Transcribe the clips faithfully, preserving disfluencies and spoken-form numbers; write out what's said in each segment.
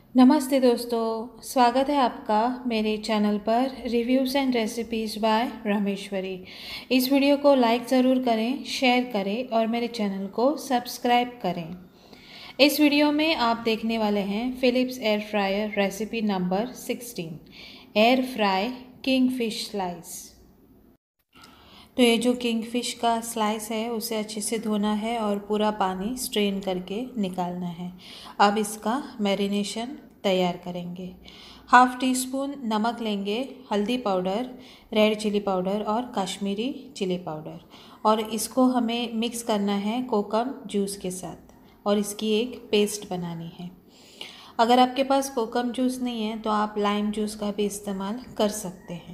नमस्ते दोस्तों, स्वागत है आपका मेरे चैनल पर reviews and recipes by Rameshwari. इस वीडियो को लाइक ज़रूर करें, शेयर करें और मेरे चैनल को सब्सक्राइब करें। इस वीडियो में आप देखने वाले हैं Philips air fryer recipe number sixteen, air fry kingfish slice. तो ये जो किंग फिश का स्लाइस है उसे अच्छे से धोना है और पूरा पानी स्ट्रेन करके निकालना है। अब इसका मैरिनेशन तैयार करेंगे। हाफ टी स्पून नमक लेंगे, हल्दी पाउडर, रेड चिली पाउडर और कश्मीरी चिली पाउडर, और इसको हमें मिक्स करना है कोकम जूस के साथ और इसकी एक पेस्ट बनानी है। अगर आपके पास कोकम जूस नहीं है तो आप लाइम जूस का भी इस्तेमाल कर सकते हैं।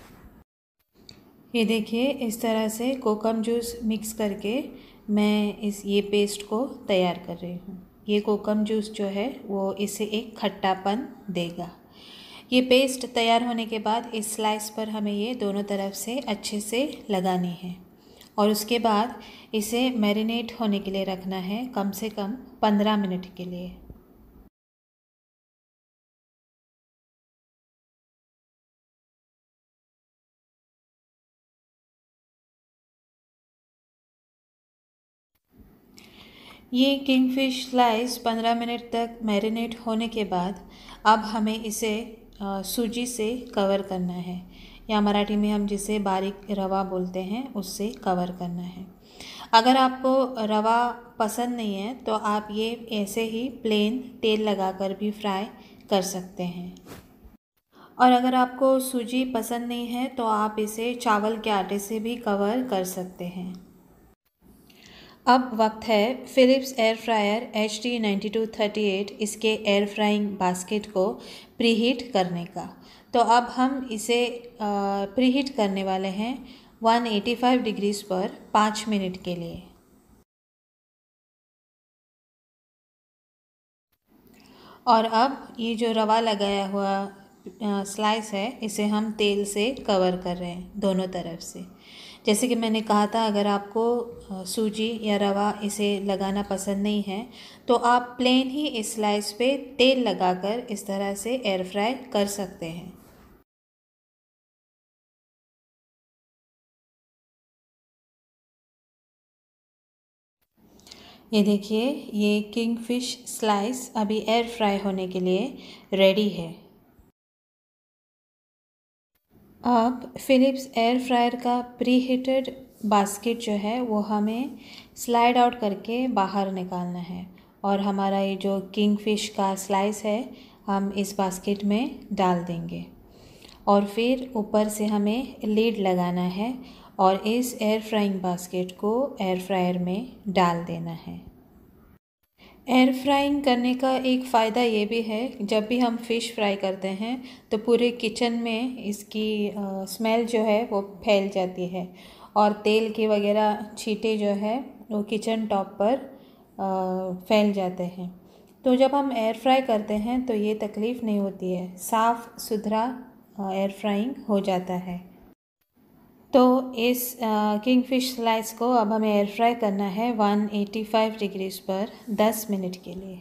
ये देखिए, इस तरह से कोकम जूस मिक्स करके मैं इस ये पेस्ट को तैयार कर रही हूँ। ये कोकम जूस जो है वो इसे एक खट्टापन देगा। ये पेस्ट तैयार होने के बाद इस स्लाइस पर हमें ये दोनों तरफ से अच्छे से लगानी है और उसके बाद इसे मैरिनेट होने के लिए रखना है कम से कम पंद्रह मिनट के लिए। ये किंगफिश स्लाइस पंद्रह मिनट तक मैरिनेट होने के बाद अब हमें इसे सूजी से कवर करना है, या मराठी में हम जिसे बारीक रवा बोलते हैं उससे कवर करना है। अगर आपको रवा पसंद नहीं है तो आप ये ऐसे ही प्लेन तेल लगाकर भी फ्राई कर सकते हैं, और अगर आपको सूजी पसंद नहीं है तो आप इसे चावल के आटे से भी कवर कर सकते हैं। अब वक्त है Philips air fryer H D ninety two thirty eight इसके एयर फ्राइंग बास्केट को प्रीहीट करने का। तो अब हम इसे प्रीहीट करने वाले हैं एक सौ पचासी डिग्रीज पर पाँच मिनट के लिए। और अब ये जो रवा लगाया हुआ स्लाइस है इसे हम तेल से कवर कर रहे हैं दोनों तरफ से। जैसे कि मैंने कहा था, अगर आपको सूजी या रवा इसे लगाना पसंद नहीं है तो आप प्लेन ही इस स्लाइस पे तेल लगाकर इस तरह से एयर फ्राई कर सकते हैं। ये देखिए, ये किंगफिश स्लाइस अभी एयर फ्राई होने के लिए रेडी है। अब फिलिप्स एयर फ्रायर का प्री हीटेड बास्केट जो है वो हमें स्लाइड आउट करके बाहर निकालना है, और हमारा ये जो किंगफिश का स्लाइस है हम इस बास्केट में डाल देंगे, और फिर ऊपर से हमें लीड लगाना है और इस एयर फ्राइंग बास्केट को एयर फ्रायर में डाल देना है। एयर फ्राइंग करने का एक फ़ायदा ये भी है, जब भी हम फ़िश फ्राई करते हैं तो पूरे किचन में इसकी स्मेल जो है वो फैल जाती है और तेल के वगैरह छींटे जो है वो किचन टॉप पर फैल जाते हैं। तो जब हम एयर फ्राई करते हैं तो ये तकलीफ़ नहीं होती है, साफ़ सुथरा एयर फ्राइंग हो जाता है। तो इस किंगफिश स्लाइस को अब हमें एयर फ्राई करना है एक सौ पचासी डिग्रीज पर दस मिनट के लिए।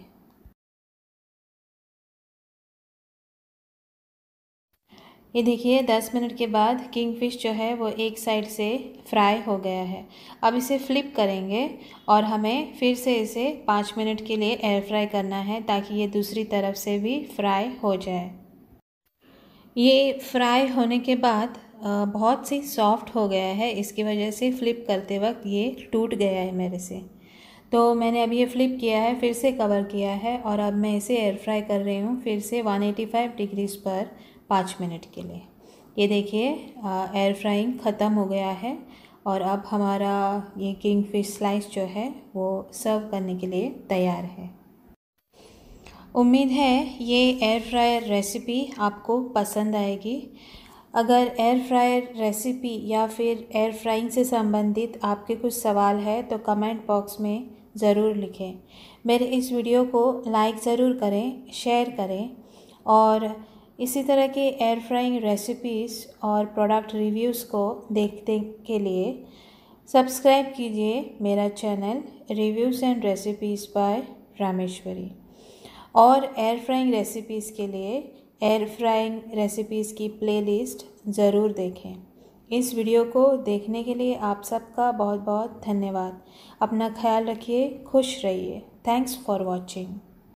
ये देखिए, दस मिनट के बाद किंगफिश जो है वो एक साइड से फ्राई हो गया है। अब इसे फ्लिप करेंगे और हमें फिर से इसे पाँच मिनट के लिए एयर फ्राई करना है ताकि ये दूसरी तरफ से भी फ्राई हो जाए। ये फ्राई होने के बाद बहुत सी सॉफ्ट हो गया है, इसकी वजह से फ्लिप करते वक्त ये टूट गया है मेरे से। तो मैंने अभी ये फ्लिप किया है, फिर से कवर किया है, और अब मैं इसे एयर फ्राई कर रही हूँ फिर से एक सौ पचासी डिग्रीज पर पाँच मिनट के लिए। ये देखिए, एयर फ्राइंग ख़त्म हो गया है और अब हमारा ये किंगफिश स्लाइस जो है वो सर्व करने के लिए तैयार है। उम्मीद है ये एयर फ्रायर रेसिपी आपको पसंद आएगी। अगर एयर फ्रायर रेसिपी या फिर एयर फ्राइंग से संबंधित आपके कुछ सवाल है तो कमेंट बॉक्स में ज़रूर लिखें। मेरे इस वीडियो को लाइक ज़रूर करें, शेयर करें, और इसी तरह के एयर फ्राइंग रेसिपीज़ और प्रोडक्ट रिव्यूज़ को देखने के लिए सब्सक्राइब कीजिए मेरा channel reviews and recipes by Rameshwari. और एयर फ्राइंग रेसिपीज़ के लिए एयर फ्राइंग रेसिपीज़ की प्लेलिस्ट ज़रूर देखें। इस वीडियो को देखने के लिए आप सबका बहुत बहुत धन्यवाद। अपना ख्याल रखिए, खुश रहिए। Thanks for watching.